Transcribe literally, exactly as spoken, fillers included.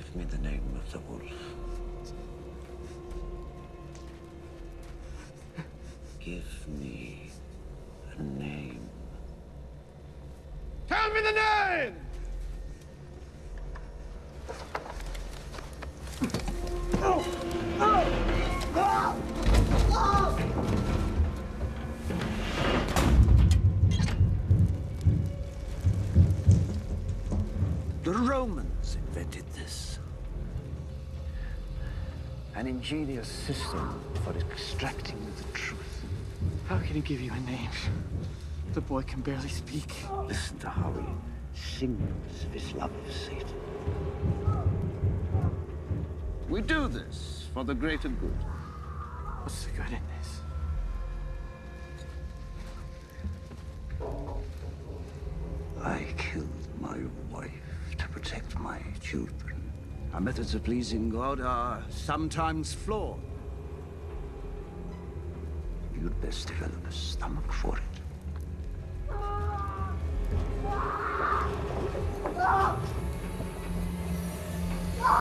Give me the name of the wolf. Give me a name. Tell me the name! The Romans invented this. An ingenious system for extracting the truth. How can he give you a name? The boy can barely speak. Listen to how he sings of his love of Satan. We do this for the greater good. What's the good in this? I killed my wife to protect my children. Our methods of pleasing God are sometimes flawed. You'd best develop a stomach for it.